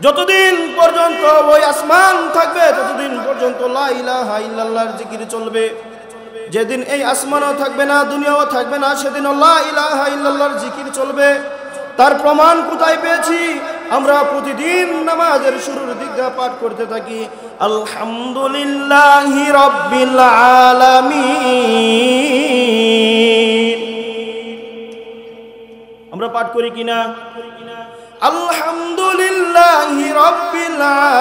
যতদিন পর্যন্ত ওই আসমান থাকবে ততদিন পর্যন্ত লা ইলাহা ইল্লাল্লাহর জিকির চলবে। যেদিন এই আসমানও থাকবে না, দুনিয়াও থাকবে না, সেদিন লা ইলাহা ইল্লাল্লাহর জিকির চলবে। তার প্রমাণ কোথায় পেয়েছি? আমরা প্রতিদিন নামাজের শুরুর দিকে পাঠ করতে থাকি আলহামদুলিল্লাহি রাব্বিল আলামিন। আমরা পাঠ করি কিনা? আলহামদুলিল্লাহি রাব্বিল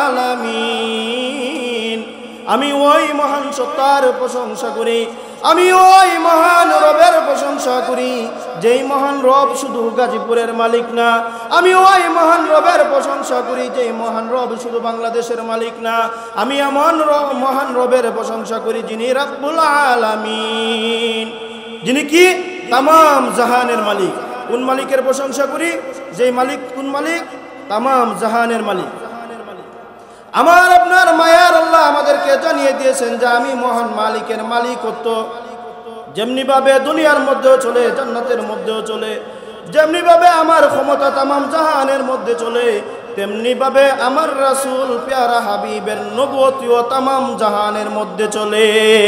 আলামিন। আমি ওই মহান সত্তার প্রশংসা করি, আমি ওই মহান রবের প্রশংসা করি যেই মহান রব শুধু গাজীপুরের মালিক না। আমি ওই মহান রবের প্রশংসা করি যেই মহান রব শুধু বাংলাদেশের মালিক না। আমি এমন মহান রবের প্রশংসা করি যিনি রাব্বুল আলামিন, যিনি কি তামাম জাহানের মালিক। কোন মালিকের প্রশংসা করি? যেই মালিক, কোন মালিক? তামাম জাহানের মালিক। আমার আপনার মায়ার আল্লাহ আমাদেরকে জানিয়ে দিয়েছেন যে আমি মহান মালিকের মালিকত্ব যেমনি ভাবে দুনিয়ার মধ্যেও চলে, জান্নাতের মধ্যেও চলে, যেমনি ভাবে আমার ক্ষমতা তামাম জাহানের মধ্যে চলে, তেমনি ভাবে আমার রাসূল প্যারা হাবিবের নবুয়তিও তামাম জাহানের মধ্যে চলে।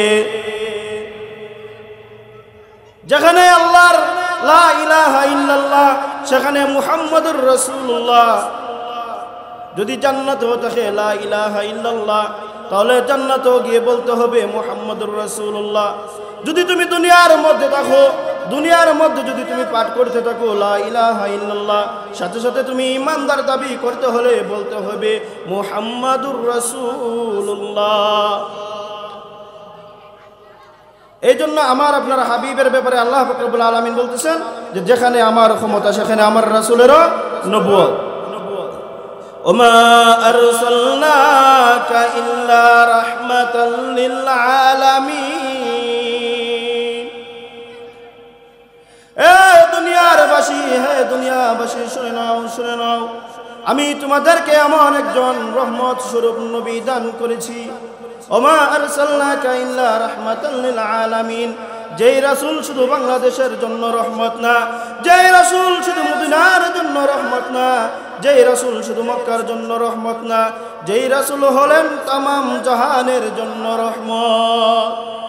যেখানে আল্লাহর লা ইলাহা ইল্লাল্লাহ, সেখানে মুহাম্মদুর রাসূলুল্লাহ। যদি জান্নাতেও থাকে লা ইলাহা ইল্লাল্লাহ, তাহলে জান্নাতেও গিয়ে বলতে হবে মুহাম্মদুর রাসূলুল্লাহ। যদি তুমি দুনিয়ার মধ্যে থাকো, দুনিয়ার মধ্যে যদি তুমি পাঠ করতে থাকো লা ইলাহা ইল্লাল্লাহ, সাথে সাথে তুমি ইমানদার দাবি করতে হলে বলতে হবে মুহাম্মদুর রাসূলুল্লাহ। এই জন্য আমার আপনার হাবিবের ব্যাপারে আল্লাহ পাক রব্বুল আলামিন বলতেছেন যে যেখানে আমার ক্ষমতা সেখানে আমার রাসূলেরও নবুয়ত। ওমা আরসালনাকা ইল্লা রাহমাতাল লিল আলামিন। এ দুনিয়ারবাসী, হে দুনিয়াবাসী, শুনে নাও, শুনে নাও, আমি তোমাদেরকে এমন একজন রহমত স্বরূপ নবী দান করেছি। ওমা আরসালনাকা ইল্লা রাহমাতাল লিল আলামিন। যেই রাসূল শুধু বাংলাদেশের জন্য রহমত না, যেই রাসূল শুধু মদিনার জন্য রহমত না, যেই রাসূল শুধু মক্কার জন্য রহমত না, যেই রাসূল হলেন তামাম জাহানের জন্য রহমত।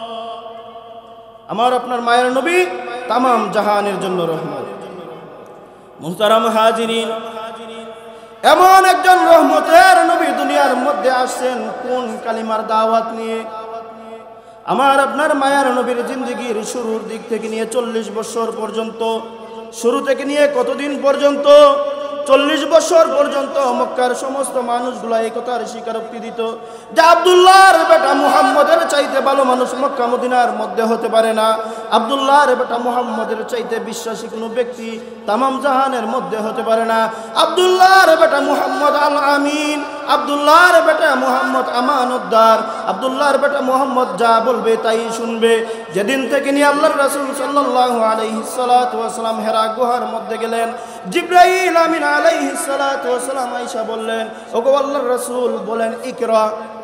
আমার আপনার মায়ের নবী তামাম জাহানের জন্য রহমত। মুহতারাম হাজিরিন, এমন একজন রহমতের নবী দুনিয়ার মধ্যে আসছেন কোন কালিমার দাওয়াত নিয়ে? আমার আপনার মায়ার নবীর জিন্দেগির শুরুর দিক থেকে নিয়ে 40 বছর পর্যন্ত, শুরু থেকে নিয়ে কতদিন পর্যন্ত? 40 বছর পর্যন্ত মক্কার সমস্ত মানুষগুলা এই কথার স্বীকারোক্তি দিত যে আব্দুল্লাহর বেটা মুহাম্মদের চাইতে ভালো মানুষ মক্কা মদিনার মধ্যে হতে পারে না। আব্দুল্লাহর বেটা মুহাম্মদের চাইতে বিশ্বাসী কোনো ব্যক্তি তামাম জাহানের মধ্যে হতে পারে না। আব্দুল্লাহর বেটা মুহাম্মদ আল আমিন, আব্দুল্লাহর বেটা মুহাম্মদ আমানতদার, আব্দুল্লাহর বেটা মুহাম্মদ যা বলবে তাই শুনবে। যেদিন থেকে নিয়ে আল্লাহর রাসূল সাল্লাল্লাহু আলাইহি সাল্লাতু ওয়া সাল্লাম হেরা গুহার মধ্যে গেলেন, জিবরাইল আমিন আলাইহিস সালাতু ওয়াস সালাম আয়েশা বললেন, ওগো আল্লাহর রাসূল বলেন ইকরা।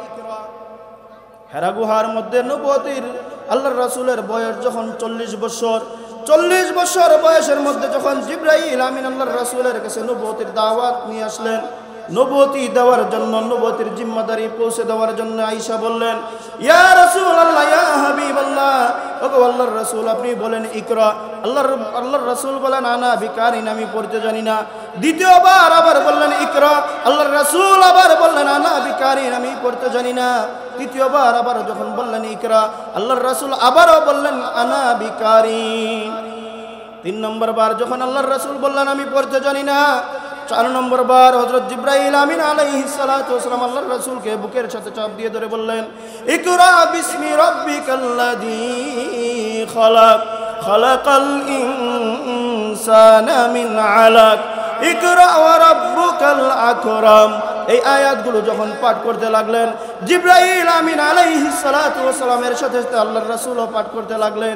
হেরা গুহার মধ্যে নবুয়তির আল্লাহর রাসূলের বয়স যখন 40 বছর, 40 বছর বয়সের মধ্যে যখন জিবরাইল আমিন আল্লাহর রাসূলের কাছে নবুয়তির দাওয়াত নিয়ে আসলেন, নবুয়তি দেওয়ার জন্য, নবুয়তির জিম্মাদারি পৌঁছে দেওয়ার জন্য আয়েশা বললেন, ইয়া রাসূলুল্লাহ, ইয়া হাবিবাল্লাহ, ওগো আল্লাহর রাসূল আপনি বলেন ইকরা। আল্লাহর রাসূল বলেন আনা বিকারিন, আমি পড়তে জানি না। দ্বিতীয়বার আবার বললেন ইকরা। আল্লাহর রাসূল আবার বললেন আনা বিকারিন, আমি পড়তে জানি না। তৃতীয়বার আবার যখন বললেন ইকরা, আল্লাহর রাসূল আবারও বললেন আনা বিকারিন। 3 নম্বর বার যখন আল্লাহর রাসূল বললেন আমি পড়তে জানি না, 4 নম্বর বার হযরত জিবরাইল আমিন আলাইহিস সালাতু ওয়াস সালাম আল্লাহর রাসূলকে বুকের সাথে চাপ দিয়ে ধরে বললেন ইকরা বিসমি রাব্বিকাল্লাযী খালাক, খালাকাল ইনসানা মিন আলাক, ইকরা ওয়া রাব্বুকাল আকরাম। এই আয়াতগুলো যখন পাঠ করতে লাগলেন, জিবরাইল আমিন আলাইহিস সালাতু ওয়াস সালামের সাথে সাথে আল্লাহর রাসূলও পাঠ করতে লাগলেন।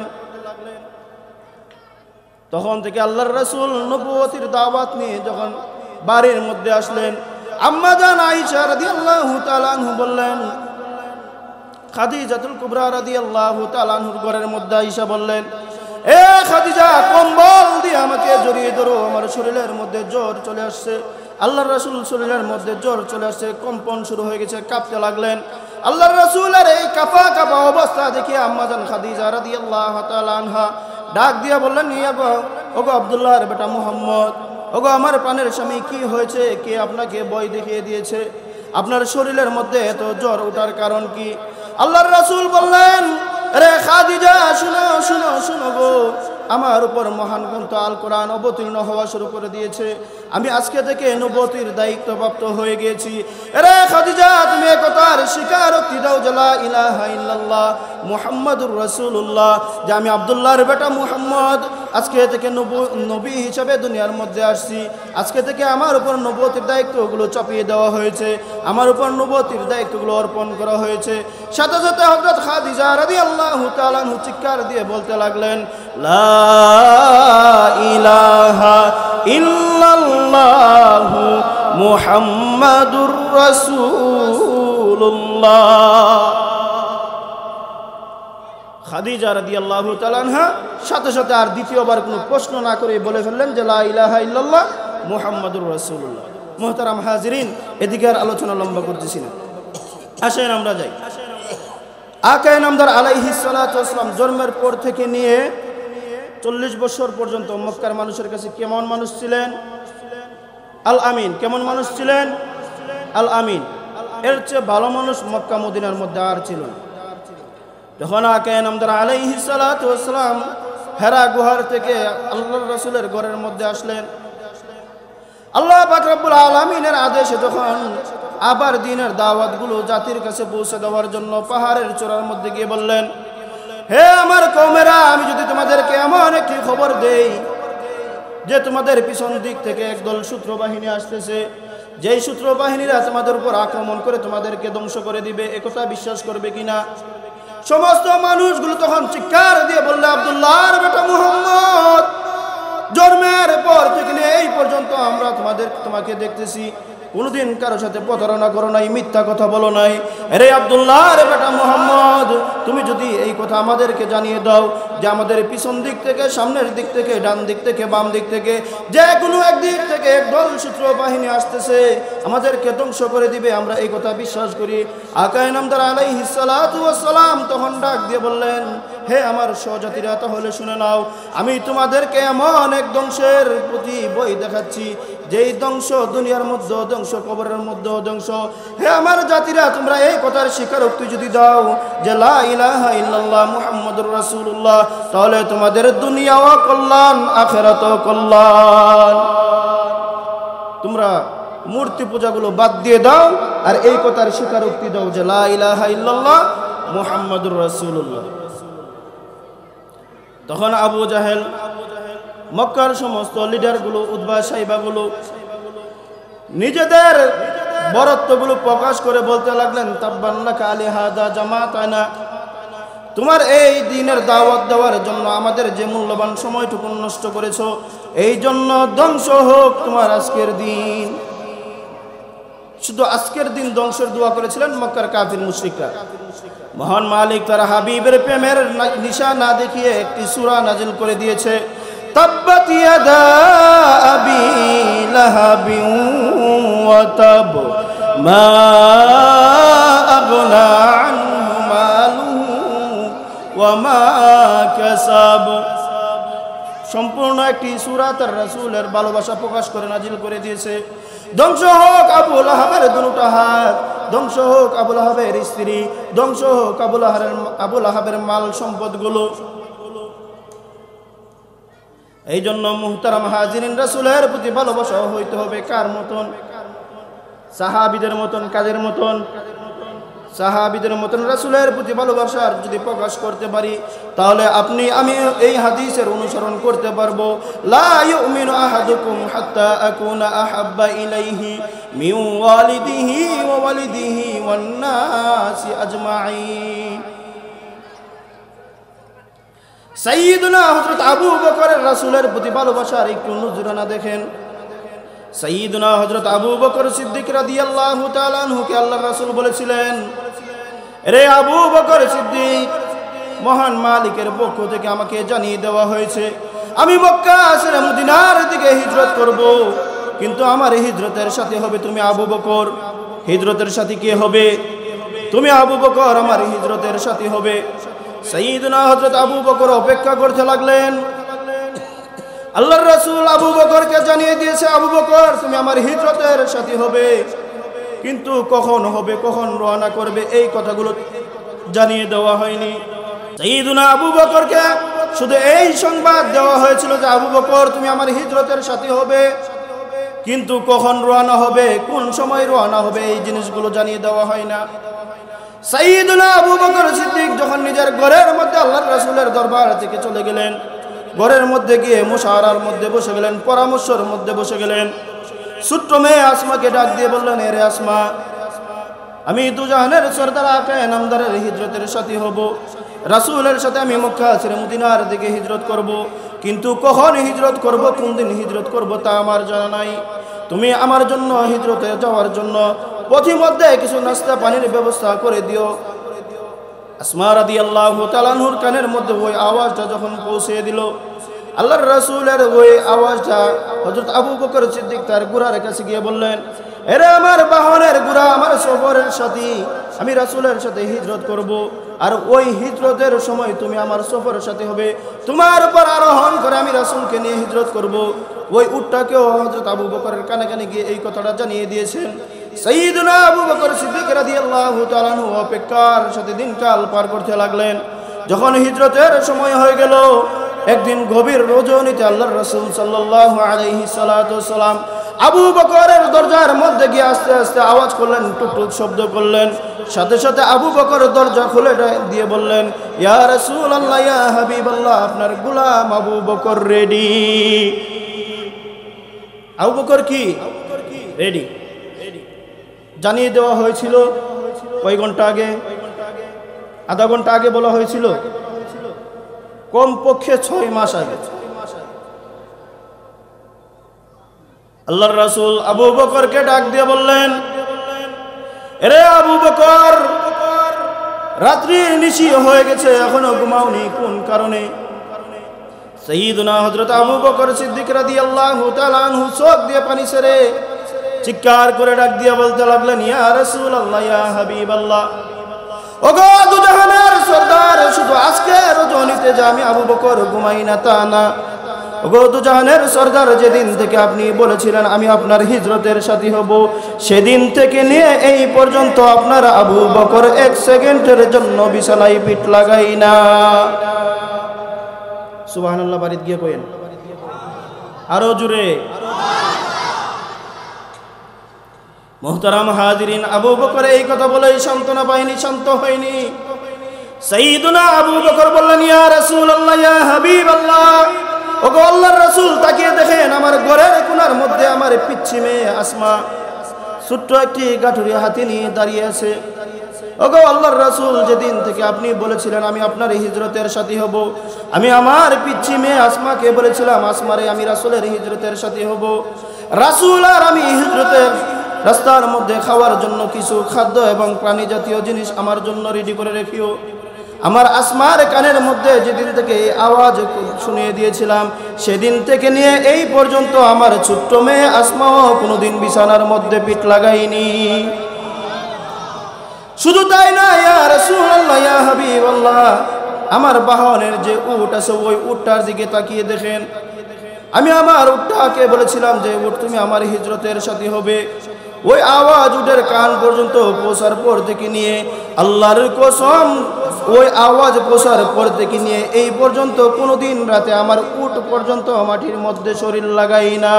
তখন থেকে আল্লাহর রাসূল নবুয়তির দাওয়াত নিয়ে যখন বাড়ির মধ্যে আসলেন, আম্মা জান আয়েশা রাদিয়াল্লাহু তাআলা আনহা বললেন, খাদিজাতুল কুবরা রাদিয়াল্লাহু তাআলা আনহার ঘরের মধ্যে আয়েশা বললেন, এ খাদিজা কম্বল দিয়ে আমাকে জড়িয়ে ধরো, আমার শরীরের মধ্যে জ্বর চলে আসছে। আল্লাহর রাসূল শরীরের মধ্যে জ্বর চলে আসছে, কম্পন শুরু হয়ে গেছে, কাঁপতে লাগলেন। আল্লাহর রাসূলের এই কাঁপা কাঁপা অবস্থা দেখে আম্মা জান খাদিজা রাদিয়াল্লাহু তাআলা আনহা ডাক দিয়ে বললেন, ওগো আব্দুল্লাহর বেটা মুহাম্মদ, ওগো আমার প্রাণের স্বামী, কি হয়েছে? কে আপনাকে ভয় দেখিয়ে দিয়েছে? আপনার শরীরের মধ্যে এত জ্বর ওঠার কারণ কি? আল্লাহর রাসূল বললেন, রে খাদিজা, শুনো শুনো শুনো গো, আমার উপর মহান গ্রন্থ আল কোরআন অবতীর্ণ হওয়া শুরু করে দিয়েছে। আমি আজকে থেকে নবুয়তির দায়িত্বপ্রাপ্ত হয়ে গেছি। রে খাদিজা, তুমি একতার স্বীকারোক্তি দাও যে লা ইলাহা ইল্লাল্লাহ মুহাম্মাদুর রাসূলুল্লাহ, যে আমি আব্দুল্লাহর বেটা মুহাম্মদ আজকে থেকে নবী হিসাবে দুনিয়ার মধ্যে আসছি। আজকে থেকে আমার উপর নবুয়তির দায়িত্বগুলো চাপিয়ে দেওয়া হয়েছে, আমার উপর নবুয়তির দায়িত্বগুলো অর্পণ করা হয়েছে। সাথে সাথে হযরত খাদিজা রাদিয়াল্লাহু তাআলা আনহা চিৎকার দিয়ে বলতে লাগলেন, লা ইলাহা ইল্লাল্লাহু মুহাম্মাদুর রাসূলুল্লাহ। খাদিজা রাদিয়াল্লাহু তাআলা আনহা সাথে সাথে আর দ্বিতীয়বার কোনো প্রশ্ন না করে বলে ফেললেন যে লা ইলাহা ইল্লাল্লাহ মুহাম্মাদুর রাসূলুল্লাহ। মুহতারাম হাজিরিন, এদিকে আর আলোচনা লম্বা করতেছি না, আসেন আমরা যাই। আকায়ে নামদার আলাইহিস সালাতু ওয়াস সালাম জন্মের পর থেকে নিয়ে 40 বছর পর্যন্ত মক্কার মানুষের কাছে কেমন মানুষ ছিলেন? আল আমিন। কেমন মানুষ ছিলেন? আল আমিন। এর চেয়ে ভালো মানুষ মক্কা মদিনার মধ্যে আর ছিল না। যখন আকায়ে নামদার আলাইহিস সালাতু ওয়াস সালাম হেরা গুহার থেকে আল্লাহর রাসূলের ঘরের মধ্যে আসলেন, আল্লাহ পাক রব্বুল আলামিনের আদেশে যখন আবার দ্বীনের দাওয়াতগুলো জাতির কাছে পৌঁছে দেওয়ার জন্য পাহাড়ের চূড়ার মধ্যে গিয়ে বললেন, হে আমার কওমেরা, আমি যদি তোমাদেরকে এমন একটি খবর দেই যে তোমাদের পিছন দিক থেকে একদল শত্রু বাহিনী আসতেছে, যেই শত্রু বাহিনীরা তোমাদের উপর আক্রমণ করে তোমাদেরকে ধ্বংস করে দিবে, একথা বিশ্বাস করবে কিনা? সমস্ত মানুষগুলো তখন চিৎকার দিয়ে বললে, আব্দুল্লাহর বেটা মুহাম্মদ, জন্মের পর থেকে এই পর্যন্ত আমরা তোমাকে দেখতেছি, কোনদিন কারোর সাথে প্রতারণা করো নাই, মিথ্যা কথা বলো নাই। রে আব্দুল্লাহর বেটা মুহাম্মদ, তুমি যদি এই কথা আমাদেরকে জানিয়ে দাও যে আমাদের পিছন দিক থেকে, সামনের দিক থেকে, ডান দিক থেকে, বাম দিক থেকে, যে কোনো একদিক থেকে একদল শত্রু বাহিনী আসতেছে, আমাদেরকে ধ্বংস করে দিবে, আমরা এই কথা বিশ্বাস করি। আকায়ে নামদার আলাইহিস সালাতু ওয়াস সালাম তখন ডাক দিয়ে বললেন, হে আমার সহজাতিরা, তাহলে শুনে নাও, আমি তোমাদেরকে এমন এক ধ্বংসের প্রতি বই দেখাচ্ছি, যেই ধ্বংস দুনিয়ার মধ্যে ধ্বংস, কবরের মধ্যে ধ্বংস। হে আমার জাতিরা, তোমরা এই কথার স্বীকারোক্তি যদি দাও যে লা ইলাহা ইল্লাল্লাহ মুহাম্মাদুর রাসূলুল্লাহ, তাহলে তোমাদের দুনিয়াও কল্যাণ, আখিরাতও কল্যাণ। তোমরা মূর্তি পূজাগুলো বাদ দিয়ে দাও আর এই কথার স্বীকারোক্তি দাও যে লা ইলাহা ইল্লাল্লাহ মুহাম্মাদুর রাসূলুল্লাহ। তখন আবু জাহেল, মক্কার সমস্ত লিডারগুলো, উতবা সাইবাগুলো নিজেদের বরত্বগুলো প্রকাশ করে বলতে লাগলেন, তাব্বান লাকা লিহাযা জামাতানা, তোমার এই দ্বীনের দাওয়াত দেওয়ার জন্য আমাদের যে মূল্যবান সময়টুকু নষ্ট করেছো, এই জন্য ধ্বংস হোক তোমার আজকের দিন। শুধু আজকের দিন ধ্বংসের দোয়া করেছিলেন মক্কার কাফির মুশরিকরা। মহান মালিক তার হাবিবের প্রেমের নিশা না দেখিয়ে একটি সূরা নাজিল করে দিয়েছে, তাব্বাত ইয়াদা আবি লাহাবিন ওয়া তাব মা আগনা আনহু মালুহু ওয়া মা কাসাব। সম্পূর্ণ একটি সূরা তার রাসূলের ভালোবাসা প্রকাশ করে নাজিল করে দিয়েছে। ধ্বংস হোক আবু লাহাবের দুটো হাত, ধ্বংস হোক আবু লাহাবের স্ত্রী, ধ্বংস হোক আবু লাহাবের মাল সম্পদগুলো। এই জন্য মুহতারাম হাজিরিন, রাসূলের প্রতি ভালোবাসা হইতে হবে কার মতন? সাহাবীদের মতন। কাদের মতন? সাহাবীদের মতন। রাসূলের প্রতি ভালোবাসার যদি প্রকাশ করতে পারি, তাহলে আপনি আমি এই হাদিসের অনুসরণ করতে পারবো। লা ইউমিনু আহাদুকুম হাত্তা আকুনা আহাব্বা ইলাইহি মিন ওয়ালিদিহি ওয়া ওয়ালিদিহি ওয়ান নাসি আজমাইন। সাইয়্যিদুনা হযরত আবু বকরের রাসূলের প্রতি ভালোবাসার একটু নজরানা দেখেন। সাইয়্যিদুনা হযরত আবু বকর সিদ্দিক রাদিয়াল্লাহু তাআলা আনহুকে আল্লাহর রাসূল বলেছিলেন, রে আবু বকর সিদ্দিক, মহান মালিকের পক্ষ থেকে আমাকে জানিয়ে দেওয়া হয়েছে আমি মক্কা ছেড়ে মদিনার দিকে হিজরত করব। কিন্তু আমার হিজরতের সাথে হবে তুমি আবু বকর। হিজরতের সাথে কে হবে? তুমি আবু বকর, আমার হিজরতের সাথে হবে। সাইয়্যিদুনা হযরত আবু বকর অপেক্ষা করতে লাগলেন। আল্লাহর রাসূল আবু বকরকে জানিয়ে দিয়েছে, আবু বকর তুমি আমার হিজরতের সাথে হবে, কিন্তু কখন হবে, কখন রওনা করবে, এই কথাগুলো জানিয়ে দেওয়া হয়নি। সাইয়্যিদুনা আবু বকরকে শুধু এই সংবাদ দেওয়া হয়েছিল যে আবু বকর তুমি আমার হিজরতের সাথে হবে, কিন্তু কখন রওনা হবে, কোন সময় রওনা হবে, এই জিনিসগুলো জানিয়ে দেওয়া হয় না। সাইয়্যিদুনা আবু বকর সিদ্দিক যখন নিজের ঘরের মধ্যে আল্লাহর রাসূলের দরবার থেকে চলে গেলেন, ঘরের মধ্যে গিয়ে মুশাওয়ারার মধ্যে বসে গেলেন, পরামর্শের মধ্যে বসে গেলেন। ছোট্ট মেয়ে আসমাকে ডাক দিয়ে বললেন, এরে আসমা, আমি দুজাহানের সরদার আকা নামদারের হিজরতের সাথী হব। রাসূলের সাথে আমি মক্কা ছেড়ে মদিনার দিকে হিজরত করব, কিন্তু কখন হিজরত করব, কোন দিন হিজরত করব তা আমার জানা নাই। তুমি আমার জন্য হিজরতে যাওয়ার জন্য পথিমধ্যে কিছু নাস্তা পানির ব্যবস্থা করে দিও। আসমা রাদিয়াল্লাহু তাআলা আনহুর কানের মধ্যে ওই আওয়াজটা যখন পৌঁছে দিল, আল্লাহর রাসূলের ওই আওয়াজটা হযরত আবু বকর সিদ্দিক তার ঘোড়ার কাছে গিয়ে বললেন, এরে আমার বাহনের ঘোড়া, আমার সফরের সাথী, আমি রাসূলের সাথে হিজরত করব, আর ওই হিজরতের সময় তুমি আমার সফরের সাথে হবে, তোমার উপর আরোহণ করে আমি রাসূলকে নিয়ে হিজরত করব। ওই উটটাকেও হযরত আবু বকরের কানে কানে গিয়ে এই কথাটা জানিয়ে দিয়েছেন। সাইয়্যিদুনা আবু বকর সিদ্দিক রাদিয়াল্লাহু তাআলা আনহু অপেক্ষার সাথে দিনকাল পার করতে লাগলেন। যখন হিজরতের সময় হয়ে গেল, একদিন গভীর রজনীতে আল্লাহর রাসূল সাল্লাল্লাহু আলাইহি সাল্লাম আবু বকরের দরজার মধ্যে গিয়ে আস্তে আস্তে আওয়াজ করলেন, টুকটুক শব্দ করলেন। সাথে সাথে আবু বকর দরজা খুলে দিয়ে বললেন, ইয়া রাসূলুল্লাহ, ইয়া হাবিবাল্লাহ, আপনার গোলাম Abu Bakr ready. Abu Bakr কি রেডি জানিয়ে দেওয়া হয়েছিল কয় ঘন্টা আগে? আধা ঘন্টা আগে বলা হয়েছিল, কমপক্ষে 6 মাস আগে। আল্লাহর রাসূল আবু বকরকে ডাক দিয়ে বললেন, এরে আবু বকর, রাত্রি নিশি হয়ে গেছে, এখনো ঘুমাওনি, কোন কারণে? সাইয়্যিদুনা হযরত আবু বকর সিদ্দিক রাদিয়াল্লাহু তাআলা আনহু চোখ দিয়ে পানি ছেড়ে চিৎকার করে ডাক দিয়ে বলতে লাগলেন, ইয়া রাসূলুল্লাহ, ইয়া হাবিবাল্লাহ, ওগো দুজাহানের সরদার, শুধু আজকে রজনীতে যে আমি আবু বকর ঘুমাই না তা না। ওগো দুজাহানের সরদার, যেদিন থেকে আপনি বলেছিলেন আমি আপনার হিজরতের সাথী হব, সেদিন থেকে নিয়ে এই পর্যন্ত আপনার আবু বকর 1 সেকেন্ডের জন্য বিছানায় পিঠ লাগাই না। সুবহানাল্লাহ, বাড়িতে গিয়ে কইেন আরো জোরে। মুহতারাম হাজিরিন, আবু বকর এই কথা বলেই সান্ত্বনা পায়নি, শান্ত হয়নি। সাইয়্যিদুনা আবু বকর বললেন, ইয়া রাসূলুল্লাহ, ইয়া হাবিবাল্লাহ, ওগো আল্লাহর রাসূল, তাকিয়ে দেখেন আমার ঘরের কোণার মধ্যে আমার পিচ্চি মেয়ে আসমা ছোট্ট একটি গাঠুরি হাতে নিয়ে দাঁড়িয়ে আছে। ওগো আল্লাহর রাসূল, যেদিন থেকে আপনি বলেছিলেন আমি আপনার হিজরতের সাথী হব, আমি আমার পিচ্চি মেয়ে আসমাকে বলেছিলাম, আসমারে আমি রাসূলের হিজরতের সাথী হব। রাসূল আর আমি হিজরতের রাস্তার মধ্যে খাওয়ার জন্য কিছু খাদ্য এবং প্রাণী জাতীয় জিনিস আমার জন্য রেডি করে রেখিও। আমার আসমার কানের মধ্যে যেদিন থেকে আওয়াজ শুনিয়ে দিয়েছিলাম, সেদিন থেকে নিয়ে এই পর্যন্ত আমার ছোট্ট মেয়ে আসমাও কোনোদিন বিছানার মধ্যে পিঠ লাগাইনি। শুধু তাই না, ইয়া রাসূলুল্লাহ, ইয়া হাবিবাল্লাহ, আমার বাহনের যে উট আছে ওই উটটার দিকে তাকিয়ে দেখেন। আমি আমার উটটাকে বলেছিলাম যে উট তুমি আমার হিজরতের সাথী হবে। ওই আওয়াজ উটের কান পর্যন্ত পৌঁছার পর থেকে নিয়ে আল্লাহর কসম, ওই আওয়াজ পৌঁছার পর থেকে নিয়ে এই পর্যন্ত কোনোদিন রাতে আমার উট পর্যন্ত মাটির মধ্যে শরীর লাগাই না।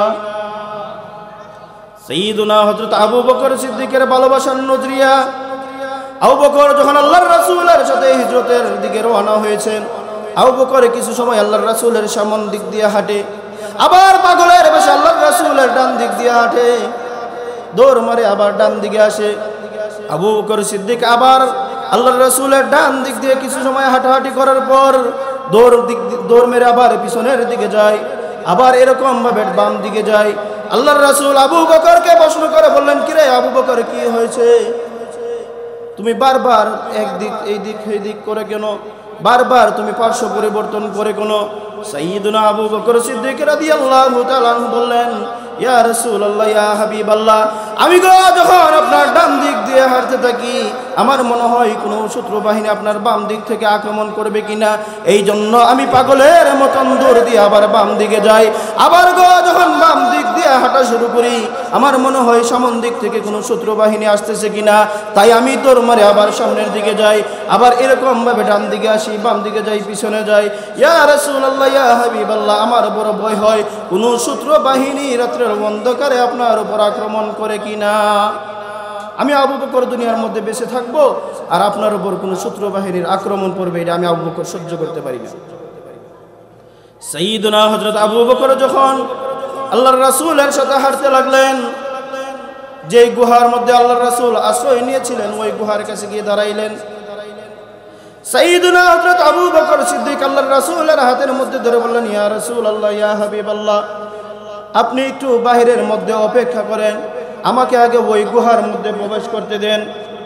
সাইয়্যিদুনা হযরত আবু বকর সিদ্দিকের ভালোবাসার নজরিয়া। আবু বকর যখন আল্লাহর রাসূলের সাথে হিজরতের দিকে রওনা হয়েছেন, আবু বকর কিছু সময় আল্লাহর রাসূলের সামন দিক দিয়ে হাঁটে, আবার পাগলের বেশে আল্লাহর রাসূলের ডান দিক দিয়ে হাঁটে, দৌড় মারে আবার ডান দিকে আসে। আবু বকর সিদ্দিক আবার আল্লাহর রাসূলের ডান দিক দিয়ে কিছু সময় হাঁটাহাঁটি করার পর দৌড় মেরে আবার পিছনের দিকে যায়, আবার এরকম ভাবে বাম দিকে যায়। আল্লাহর রাসূল আবু বকরকে প্রশ্ন করে বললেন, কিরে আবু বকর, কি হয়েছে? তুমি বারবার একদিক এই দিক এই দিক করে কেন? বারবার তুমি পার্শ্ব পরিবর্তন করে কেন? সাইয়্যিদুনা আবু বকর সিদ্দিক রাদিয়াল্লাহু তাআলা বললেন, ইয়া রাসূলুল্লাহ, ইয়া হাবিবাল্লাহ, আমি গো যখন আপনার ডান দিক দিয়ে হাঁটতে থাকি আমার মনে হয় কোনো শত্রু বাহিনী আপনার বাম দিক থেকে আক্রমণ করবে কিনা, এই জন্য আমি পাগলের মতন দৌড় দিয়ে আবার বাম দিকে যাই। আবার গো যখন বাম দিক দিয়ে হাঁটা শুরু করি আমার মনে হয় সামন দিক থেকে কোনো শত্রু বাহিনী আসতেছে কিনা, তাই আমি দৌড় মারে আবার সামনের দিকে যাই। আবার এরকম ভাবে ডান দিকে আসি, বাম দিকে যাই, পিছনে যাই। ইয়া রাসূলুল্লাহ, ইয়া হাবিবাল্লাহ, আমার বড় ভয় হয় কোনো শত্রু বাহিনী রাত্রের অন্ধকারে আপনার উপর আক্রমণ করে কিনা। আমি আবু বকর দুনিয়ার মধ্যে বেঁচে থাকবো আর আপনার উপর কোনো শত্রু বাহিনীর আক্রমণ করবে, এটা আমি আবু বকর সহ্য করতে পারি না। সাইয়্যিদুনা হযরত আবু বকর যখন আল্লাহর রাসূলের সাথে হাঁটতে লাগলেন, যেই গুহার মধ্যে আল্লাহর রাসূল আশ্রয় নিয়েছিলেন ওই গুহার কাছে গিয়ে দাঁড়াইলেন। সাইয়্যিদুনা হযরত আবু বকর সিদ্দিক আল্লাহর রাসূলের হাতের মধ্যে ধরে বললেন, ইয়া রাসূলুল্লাহ, ইয়া হাবিবাল্লাহ, আপনি একটু বাহিরের মধ্যে অপেক্ষা করেন, আমাকে আগে ওই গুহার মধ্যে প্রবেশ করতে দেন।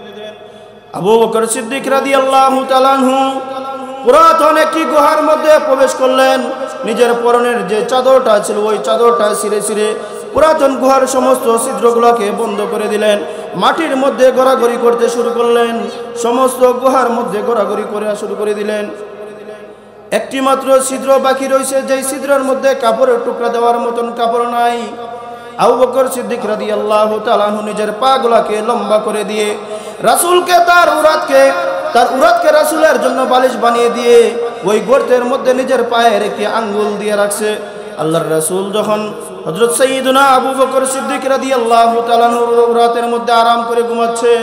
আবু বকর সিদ্দিক রাদিয়াল্লাহু তাআলা আনহু পুরাতন একটি গুহার মধ্যে প্রবেশ করলেন। নিজের পরনের যে চাদরটা ছিল ওই চাদরটা ছিঁড়ে ছিঁড়ে পুরাতন গুহার সমস্ত ছিদ্রগুলোকে বন্ধ করে দিলেন। মাটির মধ্যে গড়াগড়ি করতে শুরু করলেন, সমস্ত গুহার মধ্যে গড়াগড়ি করে শুরু করে দিলেন। একটি মাত্র ছিদ্র বাকি রয়েছে, যেই ছিদ্রের মধ্যে কাপড়ের টুকরা দেওয়ার মতন কাপড় নাই। আবু বকর সিদ্দিক রাদিয়াল্লাহু তাআলা আনহু নিজের পাগুলাকে লম্বা করে দিয়ে রাসূলকে তার উরাতকে রাসূলের জন্য বালিশ বানিয়ে দিয়ে ওই গর্তের মধ্যে নিজের পায়ের একটি আঙ্গুল দিয়ে রাখছে। আল্লাহর রাসূল যখন হযরত সাইয়্যিদুনা আবু বকর সিদ্দিক রাদিয়াল্লাহু তাআলা আনহুর উরাতের মধ্যে আরাম করে ঘুমাচ্ছেন,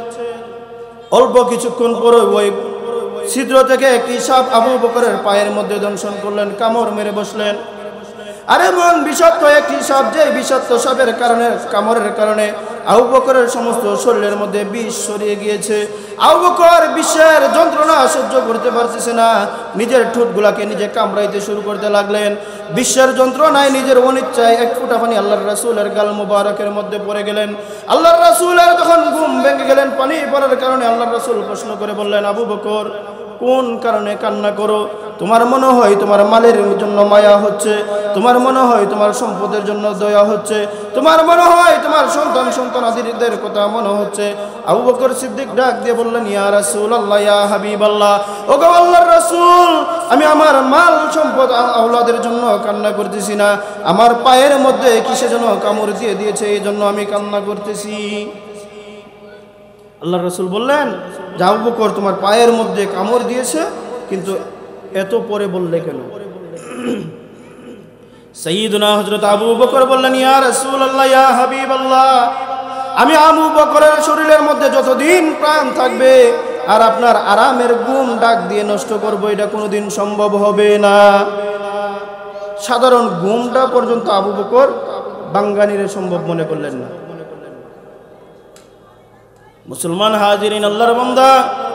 অল্প কিছুক্ষণ পরে ওই ছিদ্র থেকে একটি সাপ আবু বকরের পায়ের মধ্যে দংশন করলেন, কামড় মেরে বসলেন। আর এমন বিষাক্ত একটি সাপ, যে বিষাক্ত সাপের কারণে, কামড়ের কারণে আবু বকরের সমস্ত শরীরের মধ্যে বিষ ছড়িয়ে গিয়েছে। আবু বকর বিষের যন্ত্রণা সহ্য করতে পারতেছে না, নিজের ঠোঁটগুলাকে নিজে কামড়াইতে শুরু করতে লাগলেন। বিশ্বের যন্ত্রণায় নিজের অনিচ্ছায় এক ফোঁটা পানি আল্লাহর রাসূলের গাল মুবারকের মধ্যে পড়ে গেলেন। আল্লাহর রাসূলের তখন ঘুম ভেঙে গেলেন। পানি পড়ার কারণে আল্লাহর রাসূল প্রশ্ন করে বললেন, আবু বকর, কোন কারণে কান্না করো? তোমার মনে হয় তোমার মালের জন্য মায়া হচ্ছে, তোমার মনে হয় তোমার সম্পদের জন্য দয়া হচ্ছে, তোমার মনে হয় তোমার সন্তানাদিদের কথা মনে হচ্ছে। আবু বকর সিদ্দিক ডাক দিয়ে বললেন, ইয়া রাসূলুল্লাহ, ইয়া হাবিবাল্লাহ, ওগো আল্লাহর রাসূল, আমি আমার মাল সম্পদ আওলাদের জন্য কান্না করতেছি না, আমার পায়ের মধ্যে কিসে যেন কামড় দিয়ে দিয়েছে, এই জন্য আমি কান্না করতেছি। আল্লাহর রাসূল বললেন, আবু বকর, তোমার পায়ের মধ্যে কামড় দিয়েছে, কিন্তু এত পরে বললে কেন? সাইয়্যিদুনা হযরত আবু বকর বললেন, ইয়া রাসূলুল্লাহ, ইয়া হাবিবাল্লাহ, আমি আবু বকরের শরীরের মধ্যে যতদিন প্রাণ থাকবে আর আপনার আরামের ঘুম ডাক দিয়ে নষ্ট করব, এটা কোনোদিন সম্ভব হবে না। সাধারণ ঘুমটা পর্যন্ত আবু বকর বাঙ্গানিরে সম্ভব মনে করলেন না। মুসলমান হাজিরিন, আল্লাহর বান্দা,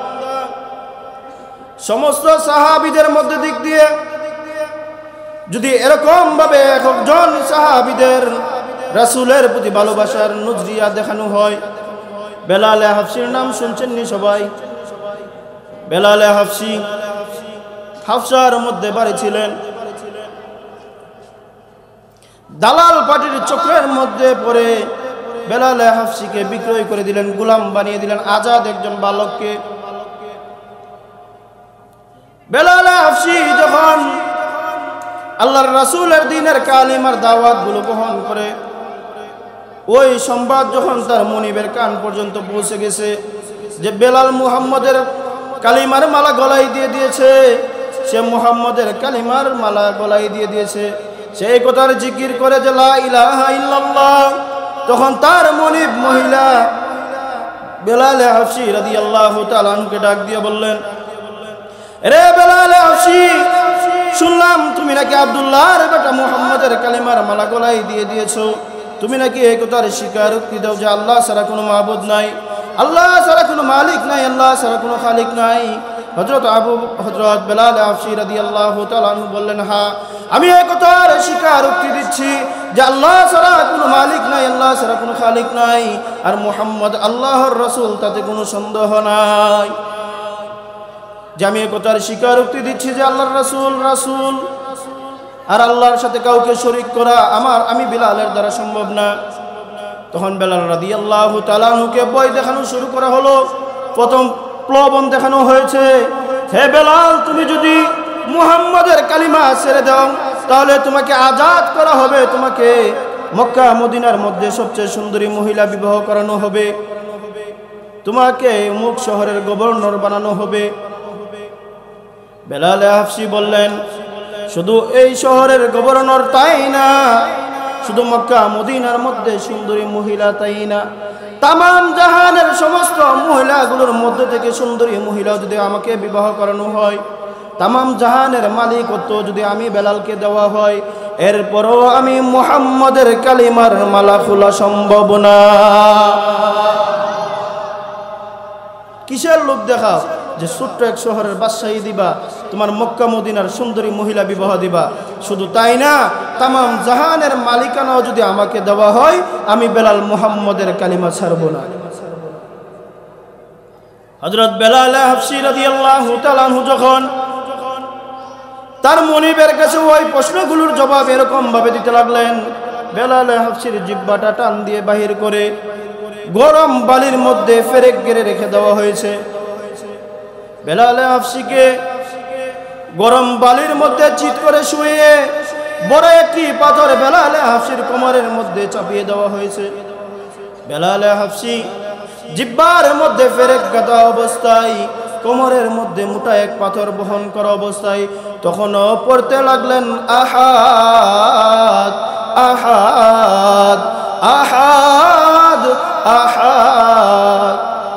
সমস্ত সাহাবীদের মধ্যে দিক দিয়ে যদি এরকম ভাবে একজন সাহাবীদের রাসূলের প্রতি ভালোবাসার নজরিয়া দেখানো হয়, বেলাল হাফসির নাম শুনছেন নি সবাই? বেলাল হাফসি হাফসার মধ্যে বাড়ি ছিলেন। দালাল পার্টির চক্রের মধ্যে পড়ে বেলাল হাফসিকে বিক্রয় করে দিলেন, গোলাম বানিয়ে দিলেন, আজাদ একজন বালককে। বেলাল হাফসি যখন আল্লাহর রাসূলের দ্বীনের কালিমার দাওয়াতগুলো বহন করে, ওই সংবাদ যখন তার মনিবের কান পর্যন্ত পৌঁছে গেছে যে বেলাল মুহাম্মদের কালিমার মালা গলায় দিয়ে দিয়েছে, সে মুহাম্মদের কালিমার মালা গলায় দিয়ে দিয়েছে, সেই কথার জিকির করে যে লা ইলাহা ইল্লাল্লাহ, তখন তার মনিব মহিলা বেলাল হাফসি রাদিয়াল্লাহু তাআলা আনহুকে ডাক দিয়ে বললেন, রে বেলাল হাফসি, শুনলাম তুমি নাকি আব্দুল্লাহর বেটা মুহাম্মদের কালিমার মালা গলায় দিয়ে দিয়েছো, তুমি নাকি এই কথার স্বীকারোক্তি দাও যে আল্লাহ ছাড়া কোনো মাবুদ নাই, আল্লাহ ছাড়া কোনো মালিক নাই, আল্লাহ ছাড়া কোনো খালিক নাই। হযরত বেলাল হাফসি রাদিয়াল্লাহু তাআলা আনহু বললেন, হ্যাঁ, আমি এই কথার স্বীকারোক্তি দিচ্ছি যে আল্লাহ ছাড়া কোনো মালিক নাই, আল্লাহ ছাড়া কোনো খালিক নাই, আর মুহাম্মদ আল্লাহর রাসূল, তাতে কোনো সন্দেহ নাই। যে আমি এই কথার স্বীকারোক্তি দিচ্ছি যে আল্লাহর রাসূল রাসূল, আর আল্লাহর সাথে কাউকে শরীক করা আমি বিলালের দ্বারা সম্ভব না। তখন বেলাল রাদিয়াল্লাহু তাআলা আনহুকে ভয় দেখানো শুরু করা হলো। প্রথম প্রলোভন দেখানো হয়েছে, হে বেলাল, তুমি যদি মুহাম্মাদের কালিমা ছেড়ে দাও তাহলে তোমাকে আজাদ করা হবে, তোমাকে মক্কা মদিনার মধ্যে সবচেয়ে সুন্দরী মহিলা বিবাহ করানো হবে, তোমাকে অমুক শহরের গভর্নর বানানো হবে। বেলাল হাফসি বললেন, শুধু এই শহরের গভর্নর তাই না, শুধু মক্কা মদিনার মধ্যে সুন্দরী মহিলা তাই না, তামাম জাহানের সমস্ত মহিলাগুলোর মধ্যে থেকে সুন্দরী মহিলা যদি আমাকে বিবাহ করানো হয়, তামাম জাহানের মালিকত্ব যদি আমি বেলালকে দেওয়া হয়, এরপরও আমি মুহাম্মাদের কালিমার মালা খোলা সম্ভব না। কিসের লোক দেখাও যে ছোট্ট এক শহরের বাদশাহী দিবা, তোমার মক্কা মদিনার সুন্দরী মহিলা বিবাহ দিবা, শুধু তাই না, তামাম জাহানের মালিকানাও যদি আমাকে দেওয়া হয়, আমি বেলাল মুহাম্মাদের কালিমা ছাড়ব না। হযরত বেলাল হাফসি রাদিয়াল্লাহু তাআলা আনহু যখন তার মনিবের কাছে ওই প্রশ্নগুলোর জবাব এরকম ভাবে দিতে লাগলেন, বেলাল হাফসির জিহ্বাটা টান দিয়ে বাহির করে গরম বালির মধ্যে ফেরেক গেড়ে রেখে দেওয়া হয়েছে। বেলাল হাফসিকে গরম বালির মধ্যে চিৎ করে শুয়ে বড় একটি পাথর বেলাল হাফসির কোমরের মধ্যে চাপিয়ে দেওয়া হয়েছে। বেলাল হাফসি জিহ্বার মধ্যে ফেরেক গাঁথা অবস্থায়, কোমরের মধ্যে মোটা এক পাথর বহন করা অবস্থায় তখনও পড়তে লাগলেন, আহাদ আহাদ আহাদ আহাদ।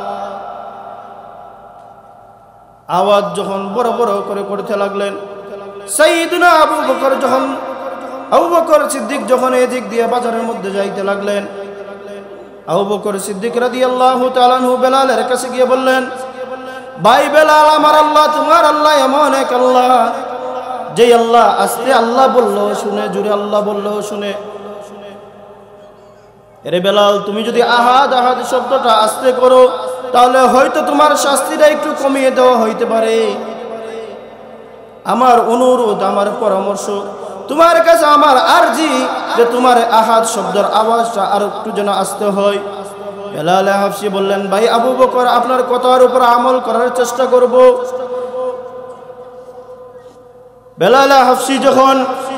আওয়াজ যখন বড় বড় করে করতে লাগলেন, সাইয়েদনা আবু বকর সিদ্দিক যখন এদিক দিয়ে বাজারের মধ্যে যাইতে লাগলেন, আবু বকর সিদ্দিক রাদিয়াল্লাহু তাআলা আনহু বেলালের কাছে গিয়ে বললেন, ভাই বেলাল, আমার আল্লাহ তোমার আল্লাহ এমন এক আল্লাহ, যে আল্লাহ আস্তে আল্লাহ বললেও শুনে, জোরে আল্লাহ বললেও শুনে। এরে বেলাল, তুমি যদি আহাদ আহাদ শব্দটা আস্তে করো তাহলে হয়তো তোমার শাস্তিটা একটু কমিয়ে দেওয়া হইতে পারে। আমার অনুরোধ, আমার পরামর্শ তোমার কাছে, আমার আরজি যে তোমার আহাদ শব্দের আওয়াজটা আর একটু যেন আস্তে হয়। বেলাল হাফসি বললেন, ভাই আবু বকর, আপনার কথার উপর আমল করার চেষ্টা করব। বেলাল হাফসি যখন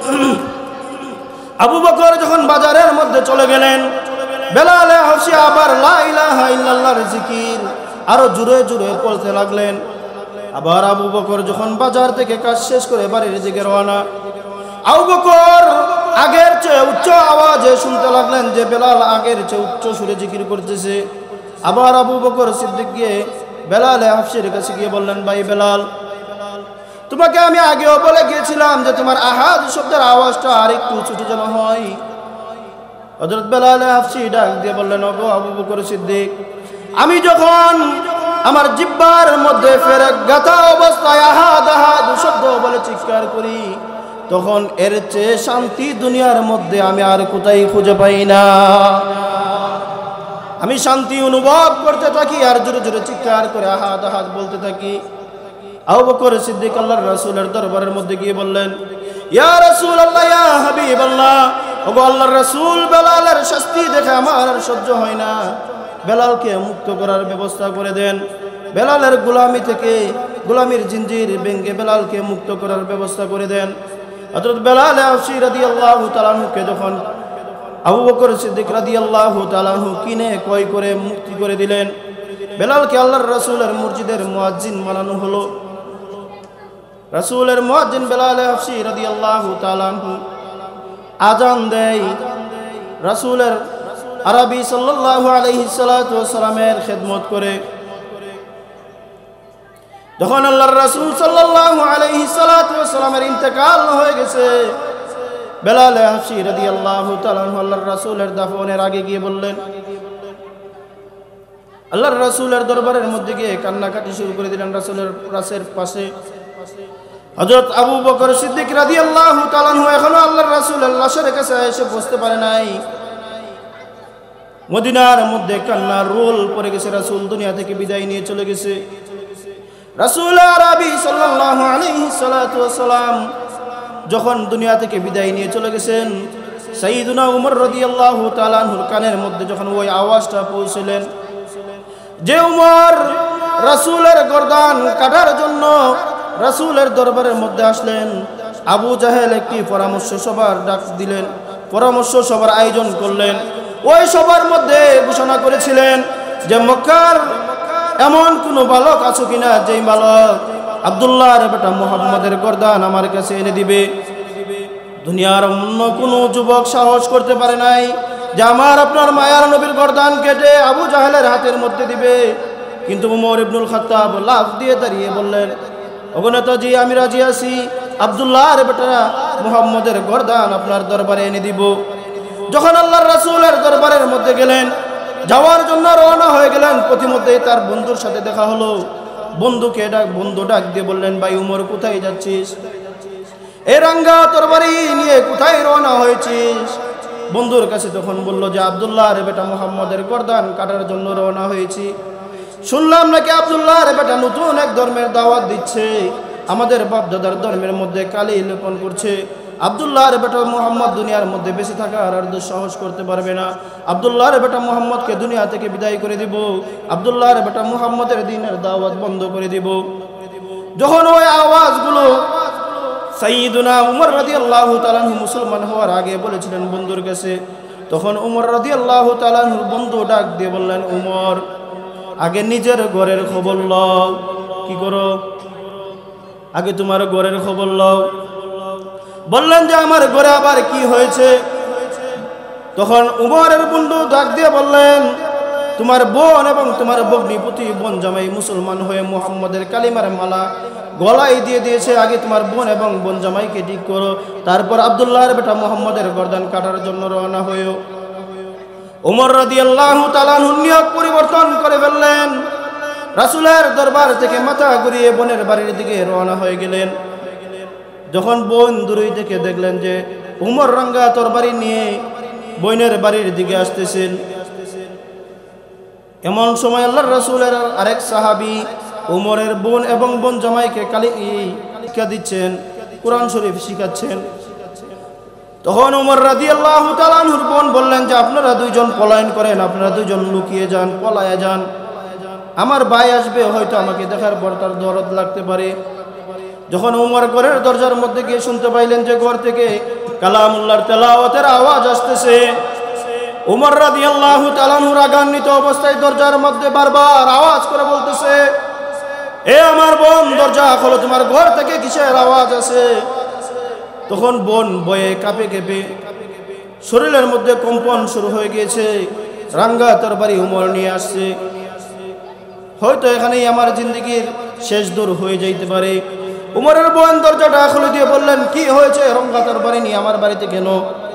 আবু বকর যখন বাজারের মধ্যে চলে গেলেন, বেলাল হাফসি আবার লা ইলাহা ইল্লাল্লাহর জিকির আরো জোরে জোরে পড়তে লাগলেন। আবার আবু বকর যখন বাজার থেকে কাজ শেষ করে বাড়ির দিকে রওনা, আবু বকর আগের চেয়ে উচ্চ আওয়াজে শুনতে লাগলেন যে বেলাল আগের চেয়ে উচ্চ সুরে জিকির করতেছে। আবার আবু বকর সিদ্দিক গিয়ে বেলাল হাফসির কাছে গিয়ে বললেন, ভাই বেলাল, তোমাকে আমি আগেও বলে গিয়েছিলাম যে তোমার আহাদ শব্দের আওয়াজটা আর একটু ছোট যেন হয়। হযরত বেলাল হাফসি ডাক দিয়ে বললেন, ওগো আবু বকর সিদ্দিক, আমি যখন আমার জিহ্বার মধ্যে ফেরেক গাঁথা অবস্থায় আহাদ আহাদ শব্দ বলে চিৎকার করি, তখন এর চেয়ে শান্তি দুনিয়ার মধ্যে আমি আর কোথায় খুঁজে পাই না। আমি শান্তি অনুভব করতে থাকি আর জোরে জোরে চিৎকার করে আহাদ আহাদ বলতে থাকি। আবু বকর সিদ্দিক আল্লাহর রাসূলের দরবারের মধ্যে গিয়ে বললেন, ইয়া রাসূলুল্লাহ, ইয়া হাবিবাল্লাহ, ওগো আল্লাহর রাসূল, বেলালের শাস্তি দেখে আমার আর সহ্য হয় না, বেলালকে মুক্ত করার ব্যবস্থা করে দেন। বেলালের গোলামি থেকে, গোলামির জিনজির ভেঙে বেলালকে মুক্ত করার ব্যবস্থা করে দেন। হযরত বেলাল হাফসি রাদিয়াল্লাহু তাআলা আনহুকে যখন আবু বকর সিদ্দিক রাদিয়াল্লাহু তাআলা আনহু কিনে ক্রয় করে মুক্তি করে দিলেন, বেলালকে আল্লাহর রাসূলের মসজিদের মুয়াজ্জিন বানানো হলো। রাসূলের মুয়াজ্জিন বেলাল হাফসি রাদিয়াল্লাহু তাআলা আনহু আজান দেয়, রাসূলের আরবি সাল্লাল্লাহু আলাইহি সাল্লাতু ওয়াসালামের খেদমত করে। যখন আল্লাহর রাসূল সাল্লাল্লাহু আলাইহি সাল্লাতু ওয়াসালামের ইন্তেকাল হয়ে গেছে, বেলাল হাফসি রাদিয়াল্লাহু তাআলা আনহু আল্লাহর রাসূলের দাফনের আগে গিয়ে বললেন, আল্লাহর রাসূলের দরবারের মধ্যে গিয়ে কান্নাকাটি শুরু করে দিলেন। রাসূলের রাসের পাশে হযরত আবু বকর সিদ্দিক রাদিয়াল্লাহু তাআলা আনহু এখনো আল্লাহর রাসূলের লাশের কাছে এসে বসতে পারে নাই। মদিনার মধ্যে কান্নার রোল পড়ে গেছে, রাসূল দুনিয়া থেকে বিদায় নিয়ে চলে গেছে। রাসূল আরবি সাল্লাল্লাহু আলাইহি সাল্লাতু ওয়াসালাম যখন দুনিয়া থেকে বিদায় নিয়ে চলে গেছেন, সাইয়্যিদুনা উমর রাদিয়াল্লাহু তাআলা আনহুর কানের মধ্যে যখন ওই আওয়াজটা পৌঁছলেন যে উমর রাসূলের গর্দান কাটার জন্য রাসূলের দরবারের মধ্যে আসলেন, আবু জাহেল একটি পরামর্শ সভার ডাক দিলেন, পরামর্শ সভার আয়োজন করলেন। ওই সবার মধ্যে ঘোষণা করেছিলেন যে মক্কার এমন কোনো বালক আছো কিনা যেই বালক আব্দুল্লাহর বেটা মুহাম্মদের গর্দান আমার কাছে এনে দিবে। দুনিয়ার অন্য কোনো যুবক সাহস করতে পারে নাই যে আমার আপনার মায়ার নবীর গর্দান কেটে আবু জাহেলের হাতের মধ্যে দিবে। কিন্তু উমর ইবনুল খাত্তাব লাফ দিয়ে দাঁড়িয়ে বললেন, ওগো নেতাজি, আমি রাজি আছি, আব্দুল্লাহর বেটা মুহাম্মদের গর্দান আপনার দরবারে এনে দিব। যখন আল্লাহর রাসূলের দরবারের মধ্যে গেলেন, যাওয়ার জন্য রওনা হয়ে গেলেন, প্রতিমধ্যেই তার বন্ধুর সাথে দেখা হলো। বন্ধু ডাক দিয়ে বললেন, ভাই উমর, কোথায় যাচ্ছিস? এই রাঙ্গা তরবারি নিয়ে কোথায় রওনা হয়েছিস? বন্ধুর কাছে তখন বলল যে আব্দুল্লাহর বেটা মুহাম্মদের গর্দান কাটার জন্য রওনা হয়েছি। শুনলাম নাকি আব্দুল্লাহর বেটা নতুন এক ধর্মের দাওয়াত দিচ্ছে, আমাদের বাপদাদার ধর্মের মধ্যে কালি লেপন করছে। আব্দুল্লাহর বেটা মুহাম্মদ দুনিয়ার মধ্যে বেঁচে থাকার আর দুঃসাহস করতে পারবে না। আব্দুল্লাহর বেটা মুহাম্মদকে দুনিয়া থেকে বিদায় করে দিব, আব্দুল্লাহর বেটা মুহাম্মদের দ্বীনের দাওয়াত বন্ধ করে দিব। যখন ওই আওয়াজগুলো সাইয়্যিদুনা উমর রাদিয়াল্লাহু তাআলা আনহু মুসলমান হওয়ার আগে বলেছিলেন বন্ধুর কাছে, তখন উমর রাদিয়াল্লাহু তাআলা আনহুর বন্ধু ডাক দিয়ে বললেন, উমর, আগে নিজের ঘরের খবর লও। কি করো? আগে তোমার ঘরের খবর লও। বললেন যে আমার ঘরে আবার কি হয়েছে? তখন উমরের বন্ধু ডাক দিয়ে বললেন, তোমার বোন এবং তোমার ভগ্নিপতি বোন জামাই মুসলমান হয়ে মুহাম্মদের কালিমার মালা গলায় দিয়ে দিয়েছে। আগে তোমার বোন এবং বোন জামাইকে ঠিক করো, তারপর আব্দুল্লাহর বেটা মুহাম্মদের গর্দান কাটার জন্য রওনা হয়েও। উমর রাদিয়াল্লাহু তাআলা আনহু নিয়ত পরিবর্তন করে ফেললেন, রাসূলের দরবার থেকে মাথা ঘুরিয়ে বোনের বাড়ির দিকে রওনা হয়ে গেলেন। যখন বোন দূরে থেকে দেখলেন যে উমর রাঙ্গা তরবারি নিয়ে বোনের বাড়ির দিকে আসতেছেন, এমন সময় আল্লাহর রাসূলের আরেক সাহাবী উমরের বোন এবং বোন জামাইকে শিক্ষা দিচ্ছেন, কোরআন শরীফ শিখাচ্ছেন। তখন উমর রাদিয়াল্লাহু তাআলা আনহুর বোন বললেন যে আপনারা দুইজন পলায়ন করেন, আপনারা দুইজন লুকিয়ে যান, পলায়া যান, আমার ভাই আসবে, হয়তো আমাকে দেখার পর তার দরদ লাগতে পারে। যখন উমর ঘরের দরজার মধ্যে গিয়ে শুনতে পাইলেন যে ঘর থেকে কালামুল্লাহর তেলাওয়াতের আওয়াজ আসতেছে, উমর রাদিয়াল্লাহু তাআলা আনহু রাগান্বিত অবস্থায় দরজার মধ্যে বারবার আওয়াজ করে বলতেছে, এ আমার বোন, দরজা খোলো, তোমার ঘর থেকে কিসের আওয়াজ আছে? তখন বোন ভয়ে কাঁপে কেঁপে শরীরের মধ্যে কম্পন শুরু হয়ে গিয়েছে, রাঙ্গা তরবারি উমর নিয়ে আসছে, হয়তো এখানেই আমার জিন্দেগির শেষ দূর হয়ে যাইতে পারে। উমরের বোন দরজাটা খুলে দিয়ে বললেন, কি হয়েছে? রাঙ্গা তরবারি নিয়ে আমার বাড়িতে কেন?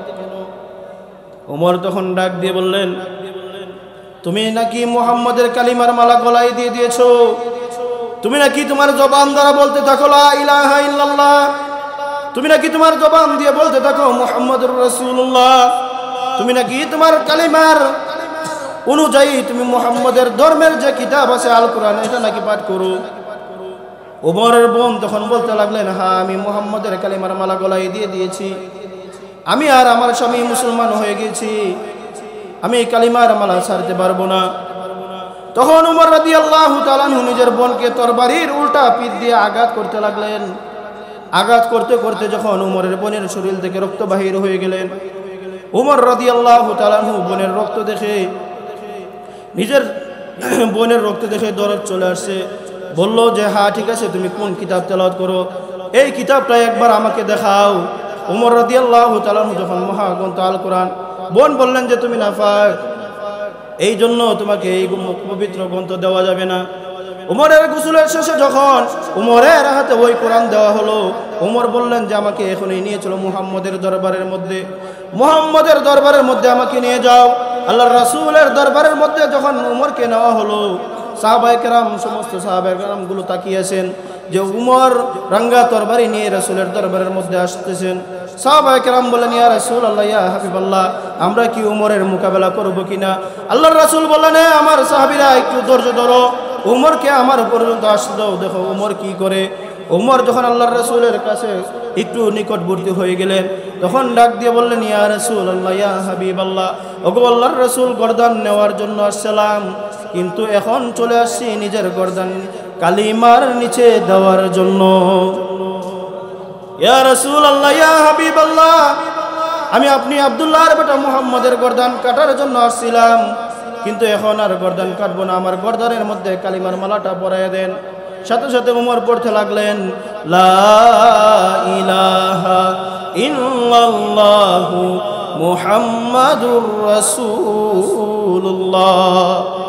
উমর তখন ডাক দিয়ে বললেন, তুমি নাকি মুহাম্মদের কালিমার মালা গলায় দিয়ে দিয়েছো, তুমি নাকি তোমার জবান দ্বারা বলতে থাকো লা ইলাহা ইল্লাল্লাহ, তুমি নাকি তোমার জবান দিয়ে বলতে থাকো মুহাম্মদুর রাসূলুল্লাহ, তুমি নাকি তোমার কালিমার অনুযায়ী তুমি মুহাম্মদের ধর্মের যে কিতাব আছে আল কোরআন, এটা নাকি পাঠ করো। উমরের বোন তখন বলতে লাগলেন, হ্যাঁ, আমি মুহাম্মদের কালিমার মালা গলায় দিয়ে দিয়েছি, আমি আর আমার স্বামী মুসলমান হয়ে গেছি, আমি কালিমার মালা ছাড়তে পারবো না। তখন উমর রাদিয়াল্লাহু তাআলা আনহু নিজের বোনকে তরবারির উল্টা পিঠ দিয়ে আঘাত করতে লাগলেন। আঘাত করতে করতে যখন উমরের বোনের শরীর থেকে রক্ত বাহির হয়ে গেলেন, উমর রাদিয়াল্লাহু তাআলা আনহু বোনের রক্ত দেখে, নিজের বোনের রক্ত দেখে দরদ চলে আসছে, বলল যে হ্যাঁ ঠিক আছে, তুমি কোন কিতাব তেলাওয়াত করো, এই কিতাবটা একবার আমাকে দেখাও। উমর রাদিয়াল্লাহু তাআলা আনহু যখন মহাগ্রন্থ আল কোরআন, বোন বললেন যে তুমি নাফাক, এই জন্য তোমাকে এই পবিত্র গ্রন্থ দেওয়া যাবে না। উমরের গোসলের শেষে যখন উমরের হাতে ওই কোরআন দেওয়া হলো, উমর বললেন যে আমাকে এখনই নিয়ে চলো মুহাম্মদের দরবারের মধ্যে, মুহাম্মদের দরবারের মধ্যে আমাকে নিয়ে যাও। আল্লাহর রাসূলের দরবারের মধ্যে যখন উমরকে নেওয়া হলো, সাহাবায়ে কেরাম, সমস্ত সাহাবায়ে কেরামগুলো তাকিয়েছেন যে উমর রাঙ্গা তরবারি নিয়ে রাসূলের দরবারের মধ্যে আসতেছেন। সাহাবায়ে কেরাম বললেন, ইয়া রাসূলুল্লাহ, ইয়া হাবিবাল্লাহ, আমরা কি উমরের মোকাবেলা করব কিনা? আল্লাহর রাসূল বললেন, আমার সাহাবীরা একটু ধৈর্য ধরো, উমরকে আমার পর্যন্ত আসতে দাও, দেখো উমর কি করে। ওমর যখন আল্লাহর রাসূলের কাছে একটু নিকটবর্তী হয়ে গেলেন, তখন ডাক দিয়ে বললেন, ইয়া রাসূলুল্লাহ, ইয়া হাবিবাল্লাহ, ওগো আল্লাহর রাসূল, গর্দান নেওয়ার জন্য আসছিলাম, কিন্তু এখন চলে আসছি নিজের গর্দান কালিমার নিচে দেওয়ার জন্য। ইয়া রাসূলুল্লাহ, ইয়া হাবিবাল্লাহ, আমি আপনি আব্দুল্লাহর বেটা মুহাম্মাদের গর্দান কাটার জন্য আসছিলাম, কিন্তু এখন আর গর্দান কাটবো না, আমার গর্দানের মধ্যে কালিমার মালাটা পরাইয়া দেন। সাথে সাথে ওমর পড়তে লাগলেন, লা ইলাহা ইল্লাল্লাহু মুহাম্মাদুর রাসূলুল্লাহ।